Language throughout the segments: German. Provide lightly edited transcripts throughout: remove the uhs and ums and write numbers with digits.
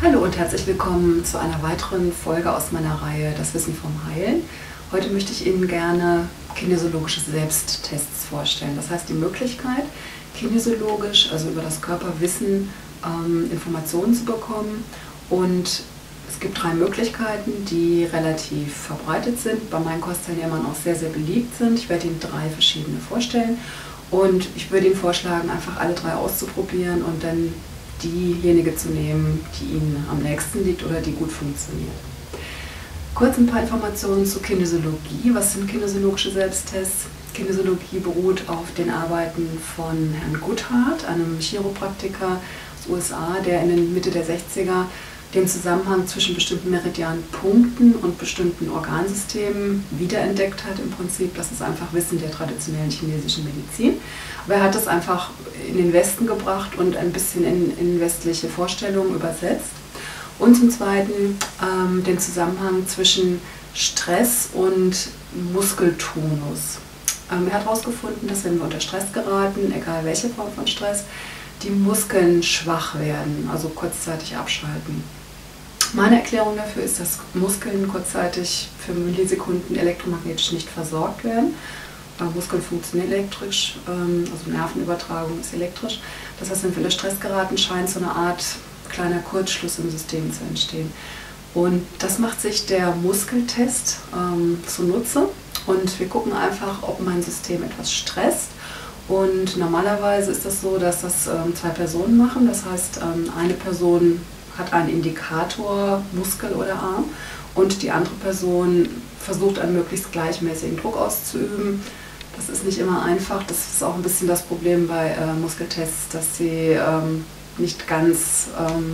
Hallo und herzlich willkommen zu einer weiteren Folge aus meiner Reihe Das Wissen vom Heilen. Heute möchte ich Ihnen gerne kinesiologische Selbsttests vorstellen. Das heißt die Möglichkeit, kinesiologisch, also über das Körperwissen, Informationen zu bekommen. Und es gibt 3 Möglichkeiten, die relativ verbreitet sind, bei meinen Kursteilnehmern auch sehr, sehr beliebt sind. Ich werde Ihnen 3 verschiedene vorstellen und ich würde Ihnen vorschlagen, einfach alle 3 auszuprobieren und dann diejenige zu nehmen, die Ihnen am nächsten liegt oder die gut funktioniert. Kurz ein paar Informationen zur Kinesiologie. Was sind kinesiologische Selbsttests? Kinesiologie beruht auf den Arbeiten von Herrn Goodhart, einem Chiropraktiker aus den USA, der in den Mitte der 60er den Zusammenhang zwischen bestimmten Meridianpunkten und bestimmten Organsystemen wiederentdeckt hat im Prinzip. Das ist einfach Wissen der traditionellen chinesischen Medizin. Aber er hat das einfach in den Westen gebracht und ein bisschen in westliche Vorstellungen übersetzt. Und zum Zweiten den Zusammenhang zwischen Stress und Muskeltonus. Er hat herausgefunden, dass wenn wir unter Stress geraten, egal welche Form von Stress, die Muskeln schwach werden, also kurzzeitig abschalten. Meine Erklärung dafür ist, dass Muskeln kurzzeitig für Millisekunden elektromagnetisch nicht versorgt werden. Muskeln funktionieren elektrisch, also Nervenübertragung ist elektrisch. Das heißt, wenn wir unter Stress geraten, scheint so eine Art kleiner Kurzschluss im System zu entstehen. Und das macht sich der Muskeltest zunutze. Und wir gucken einfach, ob mein System etwas stresst. Und normalerweise ist das so, dass das 2 Personen machen. Das heißt, eine Person hat einen Indikator, Muskel oder Arm, und die andere Person versucht, einen möglichst gleichmäßigen Druck auszuüben. Das ist nicht immer einfach. Das ist auch ein bisschen das Problem bei Muskeltests, dass sie nicht ganz,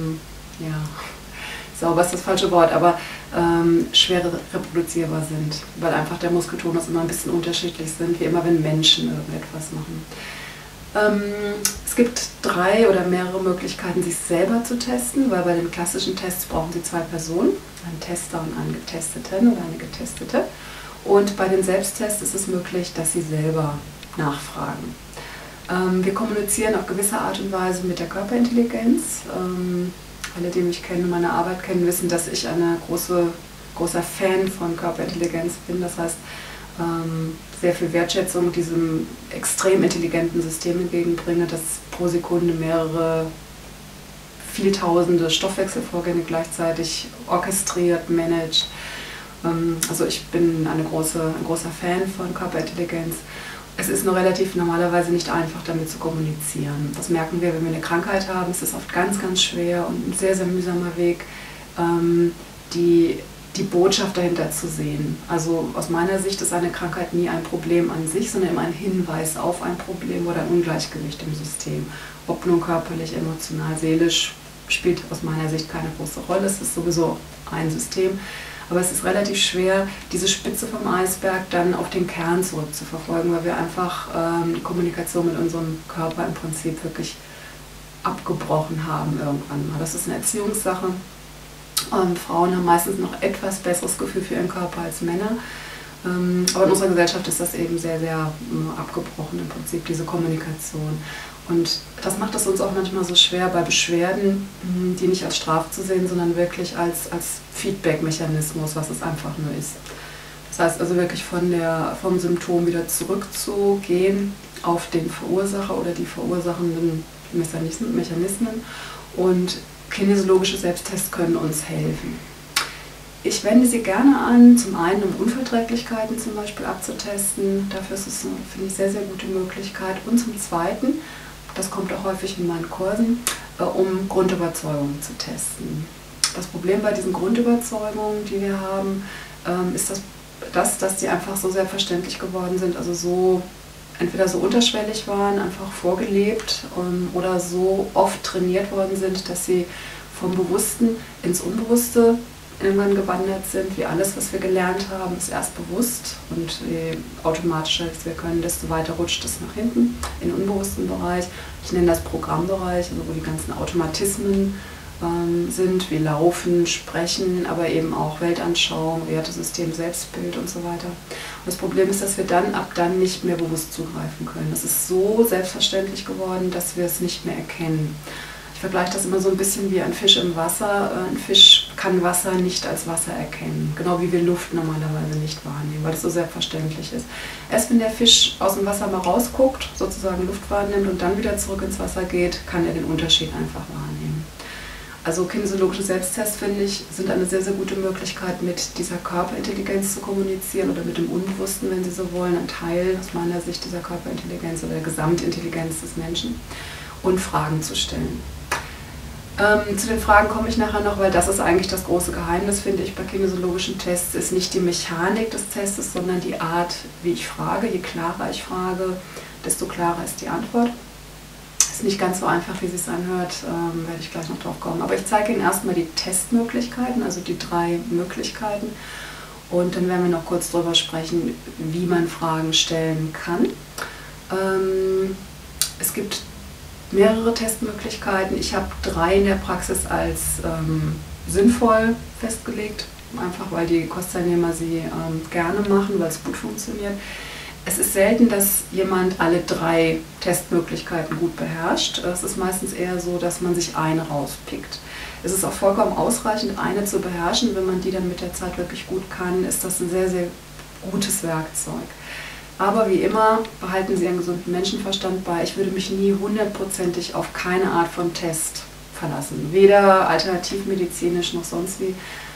sauber ist das falsche Wort, aber schwer reproduzierbar sind, weil einfach der Muskeltonus immer ein bisschen unterschiedlich sind, wie immer, wenn Menschen irgendetwas machen. Es gibt 3 oder mehrere Möglichkeiten, sich selber zu testen, weil bei den klassischen Tests brauchen Sie 2 Personen, einen Tester und einen Getesteten oder eine Getestete. Und bei den Selbsttests ist es möglich, dass Sie selber nachfragen. Wir kommunizieren auf gewisse Art und Weise mit der Körperintelligenz. Alle, die mich kennen und meine Arbeit kennen, wissen, dass ich ein großer Fan von Körperintelligenz bin. Das heißt, sehr viel Wertschätzung diesem extrem intelligenten System entgegenbringe, das pro Sekunde mehrere Vieltausende Stoffwechselvorgänge gleichzeitig orchestriert, managt. Also ich bin ein großer Fan von Körperintelligenz. Es ist nur relativ normalerweise nicht einfach, damit zu kommunizieren. Das merken wir, wenn wir eine Krankheit haben. Es ist oft ganz, ganz schwer und ein sehr, sehr mühsamer Weg, die Botschaft dahinter zu sehen. Also aus meiner Sicht ist eine Krankheit nie ein Problem an sich, sondern immer ein Hinweis auf ein Problem oder ein Ungleichgewicht im System. Ob nun körperlich, emotional, seelisch, spielt aus meiner Sicht keine große Rolle. Es ist sowieso ein System. Aber es ist relativ schwer, diese Spitze vom Eisberg dann auf den Kern zurückzuverfolgen, weil wir einfach die Kommunikation mit unserem Körper im Prinzip wirklich abgebrochen haben irgendwann mal. Das ist eine Erziehungssache. Frauen haben meistens noch etwas besseres Gefühl für ihren Körper als Männer. Aber in unserer Gesellschaft ist das eben sehr, sehr abgebrochen im Prinzip, diese Kommunikation. Und das macht es uns auch manchmal so schwer bei Beschwerden, die nicht als Strafe zu sehen, sondern wirklich als Feedback-Mechanismus, was es einfach nur ist. Das heißt also wirklich vom Symptom wieder zurückzugehen auf den Verursacher oder die verursachenden Mechanismen. Und kinesiologische Selbsttests können uns helfen. Ich wende sie gerne an, zum einen um Unverträglichkeiten zum Beispiel abzutesten. Dafür ist es, finde ich, sehr, sehr gute Möglichkeit. Und zum Zweiten, das kommt auch häufig in meinen Kursen, um Grundüberzeugungen zu testen. Das Problem bei diesen Grundüberzeugungen, die wir haben, ist, dass die einfach so selbstverständlich geworden sind, also entweder so unterschwellig waren, einfach vorgelebt oder so oft trainiert worden sind, dass sie vom Bewussten ins Unbewusste irgendwann gewandert sind. Wie alles, was wir gelernt haben, ist erst bewusst, und je automatischer wir können, desto weiter rutscht es nach hinten in den unbewussten Bereich. Ich nenne das Programmbereich, also wo die ganzen Automatismen sind, wie Laufen, Sprechen, aber eben auch Weltanschauung, Wertesystem, Selbstbild und so weiter. Und das Problem ist, dass wir ab dann nicht mehr bewusst zugreifen können. Das ist so selbstverständlich geworden, dass wir es nicht mehr erkennen. Ich Ich vergleiche das immer so ein bisschen wie ein Fisch im Wasser. Ein Fisch kann Wasser nicht als Wasser erkennen, genau wie wir Luft normalerweise nicht wahrnehmen, weil das so selbstverständlich ist. Erst wenn der Fisch aus dem Wasser mal rausguckt, sozusagen Luft wahrnimmt und dann wieder zurück ins Wasser geht, kann er den Unterschied einfach wahrnehmen. Also kinesiologische Selbsttests, finde ich, sind eine sehr, sehr gute Möglichkeit, mit dieser Körperintelligenz zu kommunizieren oder mit dem Unbewussten, wenn Sie so wollen, ein Teil aus meiner Sicht dieser Körperintelligenz oder der Gesamtintelligenz des Menschen, und Fragen zu stellen. Zu den Fragen komme ich nachher noch, weil das ist eigentlich das große Geheimnis, finde ich, bei kinesiologischen Tests, ist nicht die Mechanik des Tests, sondern die Art, wie ich frage. Je klarer ich frage, desto klarer ist die Antwort. Ist nicht ganz so einfach, wie es sich anhört, werde ich gleich noch drauf kommen. Aber ich zeige Ihnen erstmal die Testmöglichkeiten, also die 3 Möglichkeiten. Und dann werden wir noch kurz darüber sprechen, wie man Fragen stellen kann. Es gibt mehrere Testmöglichkeiten. Ich habe 3 in der Praxis als sinnvoll festgelegt, einfach weil die Kursteilnehmer sie gerne machen, weil es gut funktioniert. Es ist selten, dass jemand alle 3 Testmöglichkeiten gut beherrscht. Es ist meistens eher so, dass man sich eine rauspickt. Es ist auch vollkommen ausreichend, eine zu beherrschen. Wenn man die dann mit der Zeit wirklich gut kann, ist das ein sehr, sehr gutes Werkzeug. Aber wie immer, behalten Sie einen gesunden Menschenverstand bei. Ich würde mich nie 100%ig auf keine Art von Test verlassen. Weder alternativmedizinisch noch sonst wie.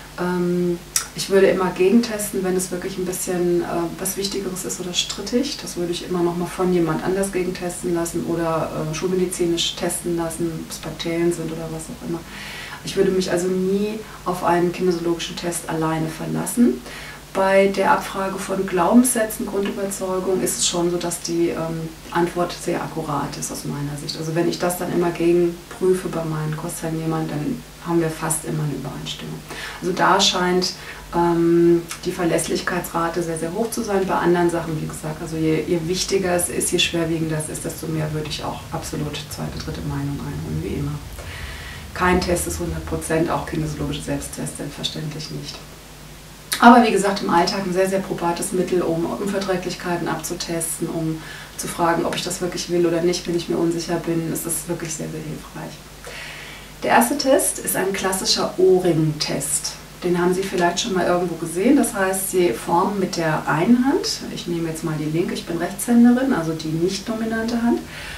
Ich würde immer gegentesten, wenn es wirklich ein bisschen was Wichtigeres ist oder strittig. Das würde ich immer noch mal von jemand anders gegentesten lassen oder schulmedizinisch testen lassen, ob es Bakterien sind oder was auch immer. Ich würde mich also nie auf einen kinesiologischen Test alleine verlassen. Bei der Abfrage von Glaubenssätzen, Grundüberzeugung, ist es schon so, dass die Antwort sehr akkurat ist aus meiner Sicht. Also wenn ich das dann immer gegenprüfe bei meinen Kursteilnehmern, dann haben wir fast immer eine Übereinstimmung. Also da scheint die Verlässlichkeitsrate sehr, sehr hoch zu sein. Bei anderen Sachen, wie gesagt, also je wichtiger es ist, je schwerwiegender es ist, desto mehr würde ich auch absolut zweite, dritte Meinung einholen, wie immer. Kein Test ist 100%, auch kinesiologische Selbsttests selbstverständlich nicht. Aber wie gesagt, im Alltag ein sehr, sehr probates Mittel, um Unverträglichkeiten abzutesten, um zu fragen, ob ich das wirklich will oder nicht, wenn ich mir unsicher bin. Es ist wirklich sehr, sehr hilfreich. Der erste Test ist ein klassischer O-Ring-Test. Den haben Sie vielleicht schon mal irgendwo gesehen. Das heißt, Sie formen mit der einen Hand, ich nehme jetzt mal die linke, ich bin Rechtshänderin, also die nicht dominante Hand,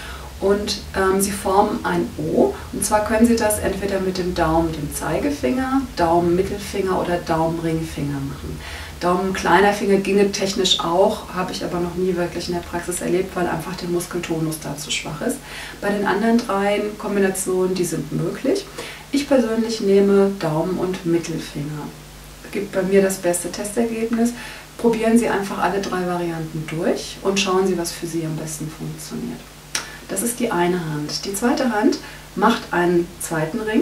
und Sie formen ein O. Und zwar können Sie das entweder mit dem Daumen, dem Zeigefinger, Daumen, Mittelfinger oder Daumen, Ringfinger machen. Daumen, kleiner Finger ginge technisch auch, habe ich aber noch nie wirklich in der Praxis erlebt, weil einfach der Muskeltonus da zu schwach ist. Bei den anderen 3 Kombinationen, die sind möglich. Ich persönlich nehme Daumen und Mittelfinger. Gibt bei mir das beste Testergebnis. Probieren Sie einfach alle 3 Varianten durch und schauen Sie, was für Sie am besten funktioniert. Das ist die eine Hand. Die zweite Hand macht einen zweiten Ring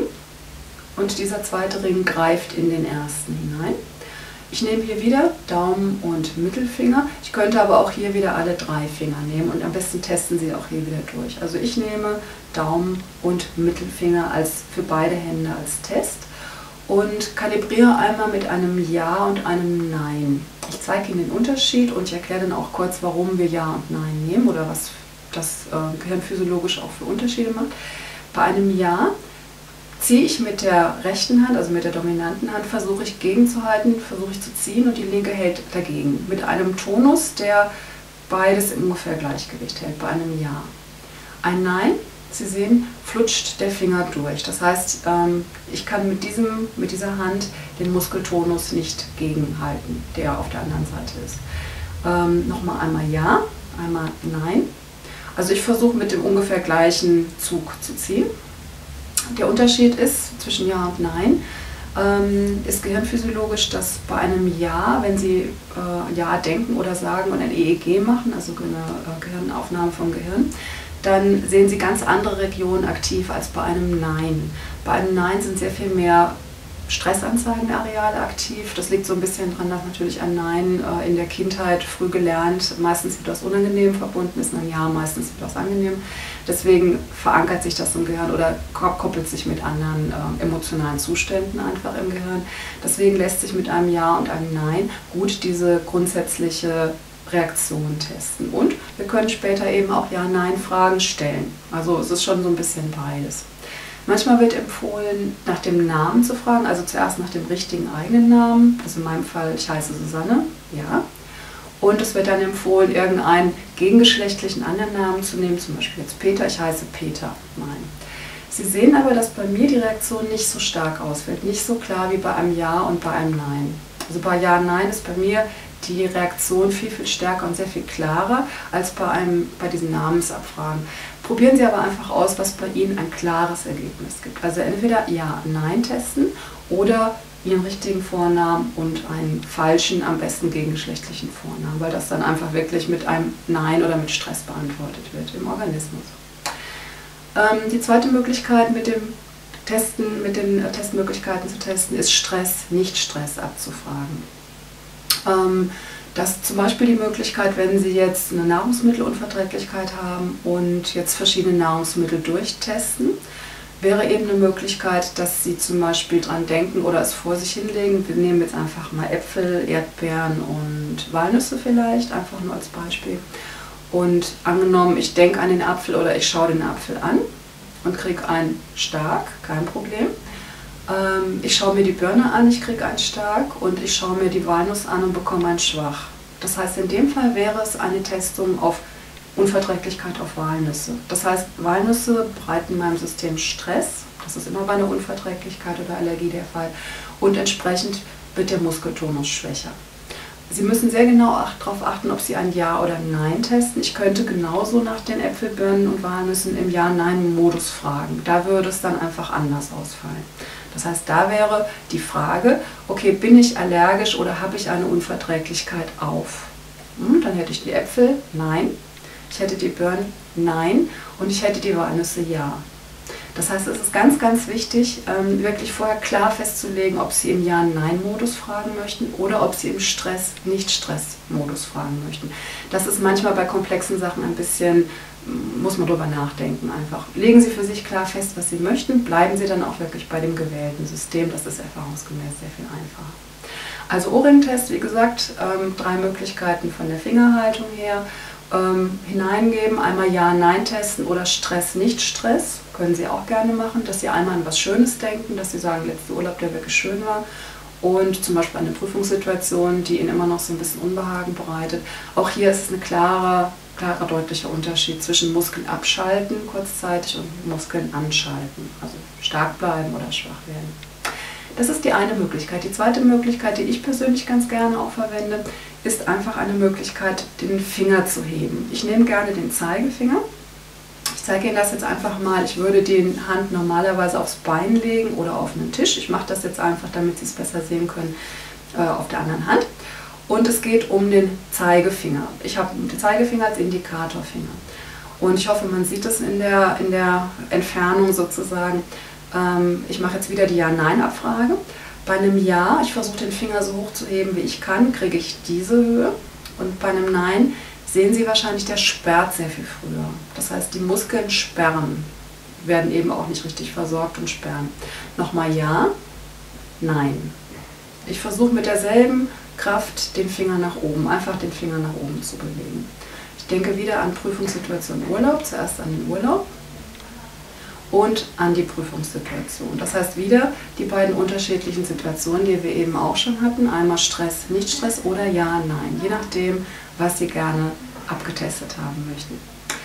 und dieser zweite Ring greift in den ersten hinein. Ich nehme hier wieder Daumen und Mittelfinger. Ich könnte aber auch hier wieder alle 3 Finger nehmen und am besten testen Sie auch hier wieder durch. Also ich nehme Daumen und Mittelfinger für beide Hände als Test und kalibriere einmal mit einem Ja und einem Nein. Ich zeige Ihnen den Unterschied und ich erkläre dann auch kurz, warum wir Ja und Nein nehmen oder was das Gehirn physiologisch auch für Unterschiede macht. Bei einem Ja ziehe ich mit der rechten Hand, also mit der dominanten Hand, versuche ich gegenzuhalten, versuche ich zu ziehen und die linke hält dagegen. Mit einem Tonus, der beides im ungefähr Gleichgewicht hält, bei einem Ja. Ein Nein, Sie sehen, flutscht der Finger durch. Das heißt, ich kann mit dieser Hand den Muskeltonus nicht gegenhalten, der auf der anderen Seite ist. Nochmal einmal Ja, einmal Nein. Also ich versuche mit dem ungefähr gleichen Zug zu ziehen. Der Unterschied ist zwischen Ja und Nein, ist gehirnphysiologisch, dass bei einem Ja, wenn Sie Ja denken oder sagen und ein EEG machen, also eine Gehirnaufnahme vom Gehirn, dann sehen Sie ganz andere Regionen aktiv als bei einem Nein. Bei einem Nein sind sehr viel mehr Stressanzeigenareale aktiv. Das liegt so ein bisschen daran, dass natürlich ein Nein in der Kindheit früh gelernt, meistens mit etwas Unangenehm verbunden ist, ein Ja meistens mit etwas angenehm. Deswegen verankert sich das im Gehirn oder koppelt sich mit anderen emotionalen Zuständen einfach im Gehirn. Deswegen lässt sich mit einem Ja und einem Nein gut diese grundsätzliche Reaktion testen. Und wir können später eben auch Ja-Nein-Fragen stellen. Also es ist schon so ein bisschen beides. Manchmal wird empfohlen, nach dem Namen zu fragen, also zuerst nach dem richtigen eigenen Namen. Also in meinem Fall, ich heiße Susanne, ja. Und es wird dann empfohlen, irgendeinen gegengeschlechtlichen anderen Namen zu nehmen, zum Beispiel jetzt Peter, ich heiße Peter, nein. Sie sehen aber, dass bei mir die Reaktion nicht so stark ausfällt, nicht so klar wie bei einem Ja und bei einem Nein. Also bei Ja, Nein ist bei mir die Reaktion viel, viel stärker und sehr viel klarer als bei diesen Namensabfragen. Probieren Sie aber einfach aus, was bei Ihnen ein klares Ergebnis gibt. Also entweder Ja, Nein testen oder Ihren richtigen Vornamen und einen falschen, am besten gegengeschlechtlichen Vornamen, weil das dann einfach wirklich mit einem Nein oder mit Stress beantwortet wird im Organismus. Die zweite Möglichkeit mit den Testmöglichkeiten zu testen, ist Stress, Nicht-Stress abzufragen. Das ist zum Beispiel die Möglichkeit, wenn Sie jetzt eine Nahrungsmittelunverträglichkeit haben und jetzt verschiedene Nahrungsmittel durchtesten, wäre eben eine Möglichkeit, dass Sie zum Beispiel dran denken oder es vor sich hinlegen. Wir nehmen jetzt einfach mal Äpfel, Erdbeeren und Walnüsse vielleicht, einfach nur als Beispiel. Und angenommen, ich denke an den Apfel oder ich schaue den Apfel an und kriege einen stark, kein Problem. Ich schaue mir die Birne an, ich kriege einen stark und ich schaue mir die Walnuss an und bekomme einen schwach. Das heißt, in dem Fall wäre es eine Testung auf Unverträglichkeit auf Walnüsse. Das heißt, Walnüsse bereiten meinem System Stress, das ist immer bei einer Unverträglichkeit oder Allergie der Fall, und entsprechend wird der Muskeltonus schwächer. Sie müssen sehr genau darauf achten, ob Sie ein Ja oder Nein testen. Ich könnte genauso nach den Äpfel, Birnen und Walnüssen im Ja-Nein-Modus fragen. Da würde es dann einfach anders ausfallen. Das heißt, da wäre die Frage, okay, bin ich allergisch oder habe ich eine Unverträglichkeit auf? Dann hätte ich die Äpfel, Nein. Ich hätte die Birnen, Nein. Und ich hätte die Walnüsse, Ja. Das heißt, es ist ganz, ganz wichtig, wirklich vorher klar festzulegen, ob Sie im Ja-Nein-Modus fragen möchten oder ob Sie im Stress-Nicht-Stress-Modus fragen möchten. Das ist manchmal bei komplexen Sachen ein bisschen, muss man drüber nachdenken einfach. Legen Sie für sich klar fest, was Sie möchten, bleiben Sie dann auch wirklich bei dem gewählten System, das ist erfahrungsgemäß sehr viel einfacher. Also O-Ring-Test, wie gesagt, 3 Möglichkeiten von der Fingerhaltung her. Hineingeben, einmal Ja-Nein testen oder Stress-Nicht-Stress, können Sie auch gerne machen, dass Sie einmal an was Schönes denken, dass Sie sagen, letzter Urlaub, der wirklich schön war, und zum Beispiel eine Prüfungssituation, die Ihnen immer noch so ein bisschen Unbehagen bereitet. Auch hier ist es ein klarer, deutlicher Unterschied zwischen Muskeln abschalten kurzzeitig und Muskeln anschalten, also stark bleiben oder schwach werden. Das ist die eine Möglichkeit. Die zweite Möglichkeit, die ich persönlich ganz gerne auch verwende, ist einfach eine Möglichkeit, den Finger zu heben. Ich nehme gerne den Zeigefinger. Ich zeige Ihnen das jetzt einfach mal. Ich würde die Hand normalerweise aufs Bein legen oder auf einen Tisch. Ich mache das jetzt einfach, damit Sie es besser sehen können, auf der anderen Hand. Und es geht um den Zeigefinger. Ich habe den Zeigefinger als Indikatorfinger. Und ich hoffe, man sieht es in der Entfernung sozusagen. Ich mache jetzt wieder die Ja-Nein-Abfrage. Bei einem Ja, ich versuche den Finger so hoch zu heben, wie ich kann, kriege ich diese Höhe. Und bei einem Nein sehen Sie wahrscheinlich, der sperrt sehr viel früher. Das heißt, die Muskeln sperren, werden eben auch nicht richtig versorgt und sperren. Nochmal Ja, Nein. Ich versuche mit derselben Kraft den Finger nach oben, einfach den Finger nach oben zu bewegen. Ich denke wieder an Prüfungssituation Urlaub, zuerst an den Urlaub und an die Prüfungssituation. Das heißt wieder die beiden unterschiedlichen Situationen, die wir eben auch schon hatten, einmal Stress, Nicht-Stress oder Ja, Nein, je nachdem, was Sie gerne abgetestet haben möchten.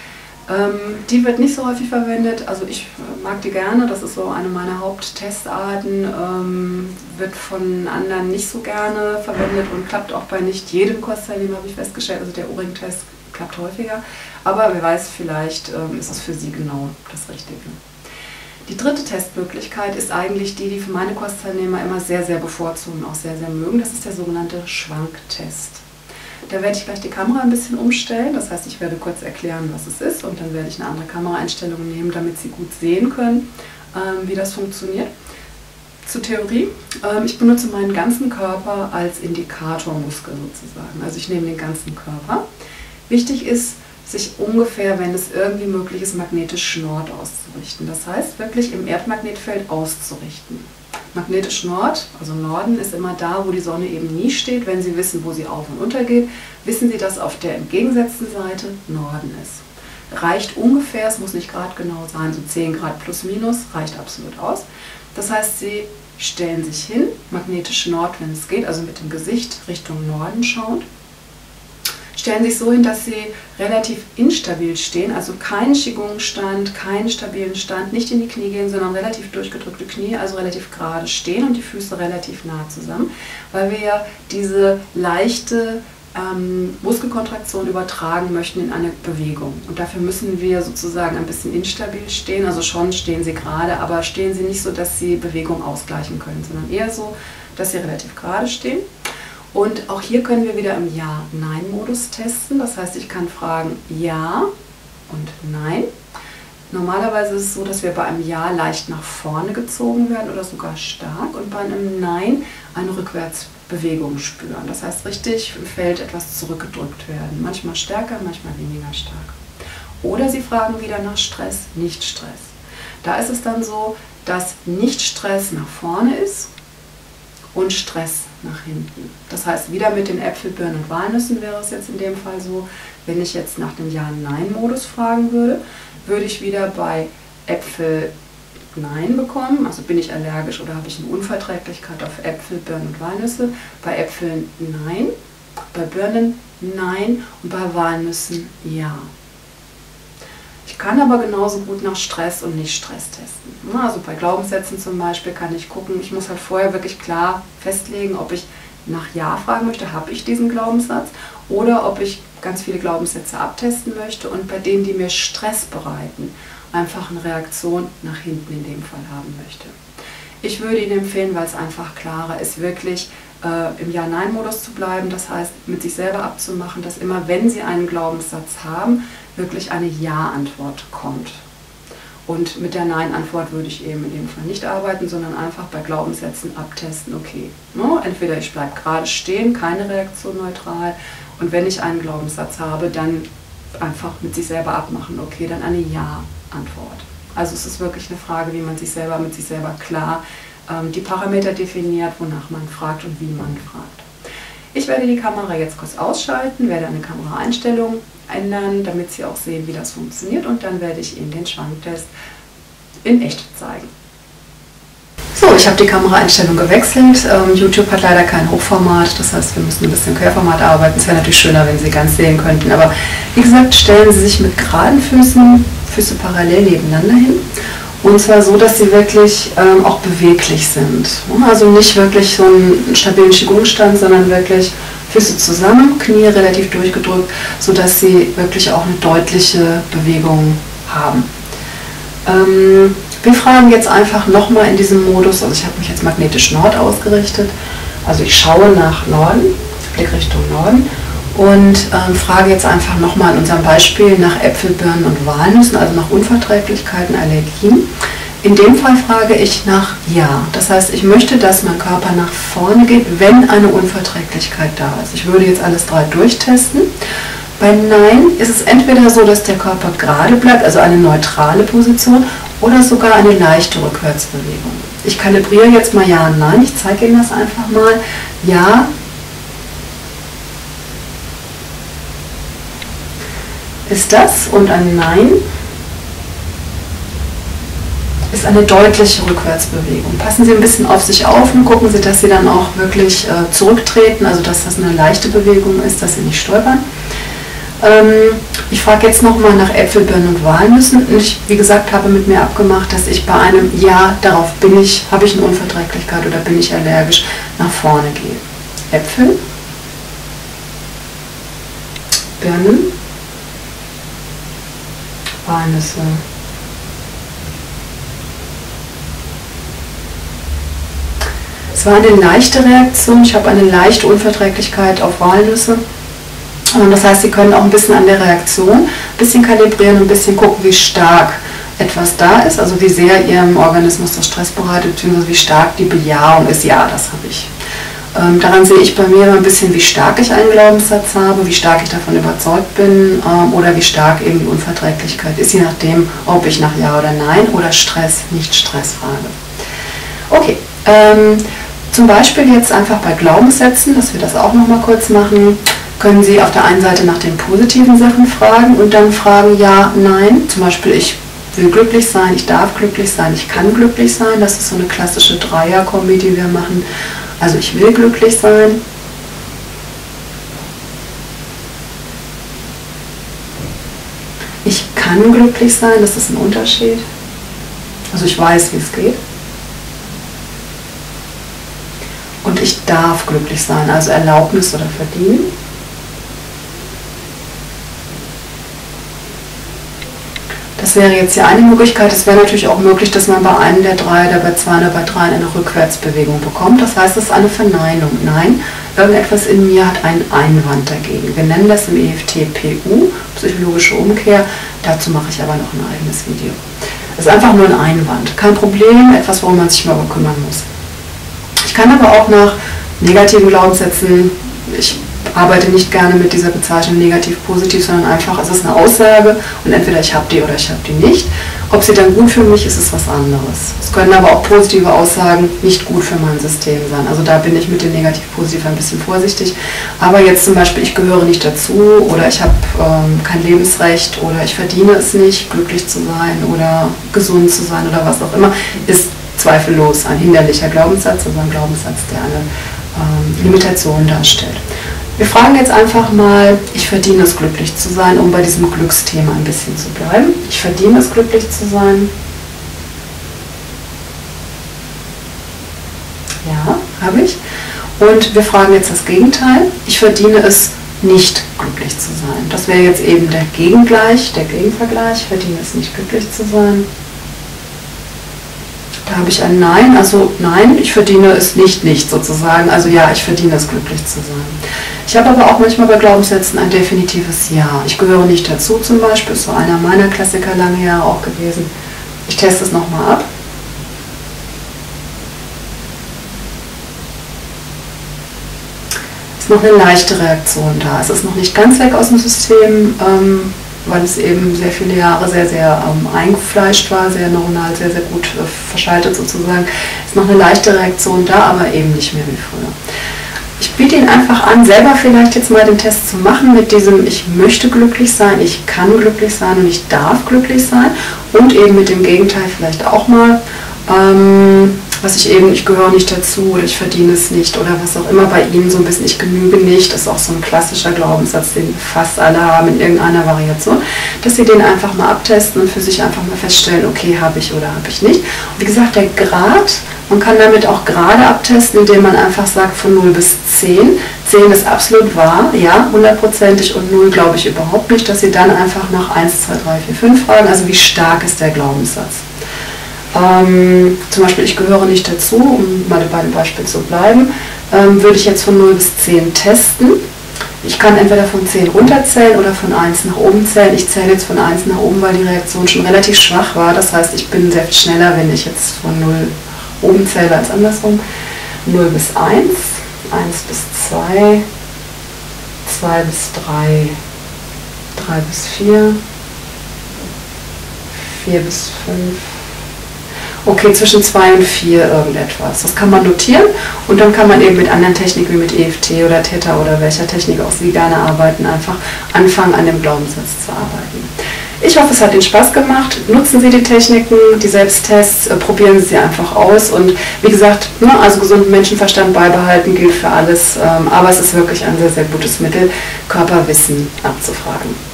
Die wird nicht so häufig verwendet, also ich mag die gerne, das ist so eine meiner Haupttestarten, wird von anderen nicht so gerne verwendet und klappt auch bei nicht jedem Kursteilnehmer, habe ich festgestellt, also der O-Ring-Test klappt häufiger, aber wer weiß, vielleicht ist es für Sie genau das Richtige. Die dritte Testmöglichkeit ist eigentlich die, die für meine Kursteilnehmer immer sehr, sehr bevorzugen, auch sehr, sehr mögen, das ist der sogenannte Schwanktest. Da werde ich gleich die Kamera ein bisschen umstellen, das heißt, ich werde kurz erklären, was es ist und dann werde ich eine andere Kameraeinstellung nehmen, damit Sie gut sehen können, wie das funktioniert. Zur Theorie, ich benutze meinen ganzen Körper als Indikatormuskel sozusagen, also ich nehme den ganzen Körper. Wichtig ist, sich ungefähr, wenn es irgendwie möglich ist, magnetisch Nord auszurichten, das heißt, wirklich im Erdmagnetfeld auszurichten. Magnetisch Nord, also Norden, ist immer da, wo die Sonne eben nie steht. Wenn Sie wissen, wo sie auf und unter geht, wissen Sie, dass auf der entgegengesetzten Seite Norden ist. reicht ungefähr, es muss nicht Grad genau sein, so 10 Grad plus minus, reicht absolut aus. Das heißt, Sie stellen sich hin, magnetisch Nord, wenn es geht, also mit dem Gesicht Richtung Norden schauend. Stellen sich so hin, dass Sie relativ instabil stehen, also keinen Qigong-Stand, keinen stabilen Stand, nicht in die Knie gehen, sondern relativ durchgedrückte Knie, also relativ gerade stehen und die Füße relativ nah zusammen, weil wir ja diese leichte Muskelkontraktion übertragen möchten in eine Bewegung. Und dafür müssen wir sozusagen ein bisschen instabil stehen, also schon stehen Sie gerade, aber stehen Sie nicht so, dass Sie Bewegung ausgleichen können, sondern eher so, dass Sie relativ gerade stehen. Und auch hier können wir wieder im Ja-Nein-Modus testen. Das heißt, ich kann fragen Ja und Nein. Normalerweise ist es so, dass wir bei einem Ja leicht nach vorne gezogen werden oder sogar stark und bei einem Nein eine Rückwärtsbewegung spüren. Das heißt, richtig im Feld etwas zurückgedrückt werden. Manchmal stärker, manchmal weniger stark. Oder Sie fragen wieder nach Stress, Nicht-Stress. Da ist es dann so, dass Nicht-Stress nach vorne ist und Stress nach hinten. Das heißt, wieder mit den Äpfel, Birnen und Walnüssen wäre es jetzt in dem Fall so, wenn ich jetzt nach dem Ja-Nein-Modus fragen würde, würde ich wieder bei Äpfel Nein bekommen, also bin ich allergisch oder habe ich eine Unverträglichkeit auf Äpfel, Birnen und Walnüsse, bei Äpfeln Nein, bei Birnen Nein und bei Walnüssen Ja. Ich kann aber genauso gut nach Stress und Nicht-Stress testen. Also bei Glaubenssätzen zum Beispiel kann ich gucken, ich muss halt vorher wirklich klar festlegen, ob ich nach Ja fragen möchte, habe ich diesen Glaubenssatz, oder ob ich ganz viele Glaubenssätze abtesten möchte und bei denen, die mir Stress bereiten, einfach eine Reaktion nach hinten in dem Fall haben möchte. Ich würde Ihnen empfehlen, weil es einfach klarer ist, wirklich im Ja-Nein-Modus zu bleiben, das heißt mit sich selber abzumachen, dass immer, wenn Sie einen Glaubenssatz haben, wirklich eine Ja-Antwort kommt. Und mit der Nein-Antwort würde ich eben in dem Fall nicht arbeiten, sondern einfach bei Glaubenssätzen abtesten, okay, entweder ich bleibe gerade stehen, keine Reaktion neutral, und wenn ich einen Glaubenssatz habe, dann einfach mit sich selber abmachen, okay, dann eine Ja-Antwort. Also es ist wirklich eine Frage, wie man sich selber mit sich selber klar die Parameter definiert, wonach man fragt und wie man fragt. Ich werde die Kamera jetzt kurz ausschalten, werde eine Kameraeinstellung ändern, damit Sie auch sehen, wie das funktioniert, und dann werde ich Ihnen den Schwanktest in echt zeigen. So, ich habe die Kameraeinstellung gewechselt. YouTube hat leider kein Hochformat, das heißt, wir müssen ein bisschen Querformat arbeiten. Es wäre natürlich schöner, wenn Sie ganz sehen könnten, aber wie gesagt, stellen Sie sich mit geraden Füßen, Füße parallel nebeneinander hin. Und zwar so, dass sie wirklich auch beweglich sind. Also nicht wirklich so einen stabilen Qigong-Stand, sondern wirklich Füße zusammen, Knie relativ durchgedrückt, sodass sie wirklich auch eine deutliche Bewegung haben. Wir fragen jetzt einfach nochmal in diesem Modus, also ich habe mich jetzt magnetisch Nord ausgerichtet, also ich schaue nach Norden, Blick Richtung Norden, und frage jetzt einfach nochmal in unserem Beispiel nach Äpfel, Birnen und Walnüssen, also nach Unverträglichkeiten, Allergien. In dem Fall frage ich nach Ja. Das heißt, ich möchte, dass mein Körper nach vorne geht, wenn eine Unverträglichkeit da ist. Ich würde jetzt alles 3 durchtesten. Bei Nein ist es entweder so, dass der Körper gerade bleibt, also eine neutrale Position, oder sogar eine leichte Rückwärtsbewegung. Ich kalibriere jetzt mal Ja und Nein. Ich zeige Ihnen das einfach mal. Ja ist das, und ein Nein ist eine deutliche Rückwärtsbewegung. Passen Sie ein bisschen auf sich auf und gucken Sie, dass Sie dann auch wirklich zurücktreten, also dass das eine leichte Bewegung ist, dass Sie nicht stolpern. Ich frage jetzt nochmal nach Äpfel, Birnen und Walnüssen, und ich, wie gesagt, habe mit mir abgemacht, dass ich bei einem Ja, darauf habe ich eine Unverträglichkeit oder bin ich allergisch, nach vorne gehe. Äpfel, Birnen, Walnüsse. Es war eine leichte Reaktion, ich habe eine leichte Unverträglichkeit auf Walnüsse. Das heißt, Sie können auch ein bisschen an der Reaktion ein bisschen kalibrieren und ein bisschen gucken, wie stark etwas da ist, also wie sehr Ihrem Organismus das Stress bereitet, beziehungsweise wie stark die Bejahung ist. Ja, das habe ich. Daran sehe ich bei mir immer ein bisschen, wie stark ich einen Glaubenssatz habe, wie stark ich davon überzeugt bin oder wie stark eben die Unverträglichkeit ist, je nachdem, ob ich nach Ja oder Nein oder Stress, nicht Stress frage. Okay, zum Beispiel jetzt einfach bei Glaubenssätzen, dass wir das auch noch mal kurz machen. können Sie auf der einen Seite nach den positiven Sachen fragen und dann fragen ja, nein. Zum Beispiel, ich will glücklich sein, ich darf glücklich sein, ich kann glücklich sein. Das ist so eine klassische Dreier-Kombi, die wir machen. Also ich will glücklich sein. Ich kann glücklich sein, das ist ein Unterschied. Also ich weiß, wie es geht. Und ich darf glücklich sein, also Erlaubnis oder Verdienen. Das wäre jetzt hier eine Möglichkeit. Es wäre natürlich auch möglich, dass man bei einem der drei oder bei zwei oder bei drei eine Rückwärtsbewegung bekommt. Das heißt, es ist eine Verneinung. Nein, irgendetwas in mir hat einen Einwand dagegen. Wir nennen das im EFT PU, psychologische Umkehr. Dazu mache ich aber noch ein eigenes Video. Es ist einfach nur ein Einwand. Kein Problem, etwas, worum man sich mal kümmern muss. Ich kann aber auch nach negativen Glaubenssätzen, ich arbeite nicht gerne mit dieser Bezeichnung negativ-positiv, sondern einfach, es ist eine Aussage und entweder ich habe die oder ich habe die nicht. Ob sie dann gut für mich ist, ist was anderes. Es können aber auch positive Aussagen nicht gut für mein System sein. Also da bin ich mit dem negativ-positiv ein bisschen vorsichtig. Aber jetzt zum Beispiel, ich gehöre nicht dazu oder ich habe kein Lebensrecht oder ich verdiene es nicht, glücklich zu sein oder gesund zu sein oder was auch immer, ist zweifellos ein hinderlicher Glaubenssatz, also ein Glaubenssatz, der eine Limitation darstellt. Wir fragen jetzt einfach mal, ich verdiene es, glücklich zu sein, um bei diesem Glücksthema ein bisschen zu bleiben. Ich verdiene es, glücklich zu sein. Ja, habe ich. Und wir fragen jetzt das Gegenteil. Ich verdiene es, nicht glücklich zu sein. Das wäre jetzt eben der Gegenvergleich. Ich verdiene es, nicht glücklich zu sein. Da habe ich ein Nein, also nein, ich verdiene es nicht sozusagen, also ja, ich verdiene es, glücklich zu sein. Ich habe aber auch manchmal bei Glaubenssätzen ein definitives Ja. Ich gehöre nicht dazu zum Beispiel, ist so einer meiner Klassiker lange Jahre auch gewesen. Ich teste es nochmal ab. Es ist noch eine leichte Reaktion da. Es ist noch nicht ganz weg aus dem System, weil es eben sehr viele Jahre sehr eingefleischt war, sehr neuronal, sehr gut verschaltet sozusagen. Ist noch eine leichte Reaktion da, aber eben nicht mehr wie früher. Ich biete Ihnen einfach an, selber vielleicht jetzt mal den Test zu machen mit diesem ich möchte glücklich sein, ich kann glücklich sein und ich darf glücklich sein und eben mit dem Gegenteil vielleicht auch mal, ich gehöre nicht dazu oder ich verdiene es nicht oder was auch immer bei Ihnen so ein bisschen, ich genüge nicht, das ist auch so ein klassischer Glaubenssatz, den fast alle haben in irgendeiner Variation, dass Sie den einfach mal abtesten und für sich einfach mal feststellen, okay, habe ich oder habe ich nicht. Und wie gesagt, der Grad, man kann damit auch Grade abtesten, indem man einfach sagt von 0 bis 10. 10 ist absolut wahr, ja, 100%ig und 0 glaube ich überhaupt nicht, dass Sie dann einfach nach 1, 2, 3, 4, 5 fragen, also wie stark ist der Glaubenssatz. Zum Beispiel, ich gehöre nicht dazu, um mal bei dem Beispiel zu bleiben, würde ich jetzt von 0 bis 10 testen. Ich kann entweder von 10 runterzählen oder von 1 nach oben zählen. Ich zähle jetzt von 1 nach oben, weil die Reaktion schon relativ schwach war. Das heißt, ich bin sehr viel schneller, wenn ich jetzt von 0 nach oben zähle als andersrum. 0 bis 1, 1 bis 2, 2 bis 3, 3 bis 4, 4 bis 5. Okay, zwischen 2 und 4 irgendetwas. Das kann man notieren und dann kann man eben mit anderen Techniken wie mit EFT oder Theta oder welcher Technik auch Sie gerne arbeiten, einfach anfangen an dem Glaubenssatz zu arbeiten. Ich hoffe, es hat Ihnen Spaß gemacht. Nutzen Sie die Techniken, die Selbsttests, probieren Sie sie einfach aus und wie gesagt, also gesunden Menschenverstand beibehalten gilt für alles, aber es ist wirklich ein sehr gutes Mittel, Körperwissen abzufragen.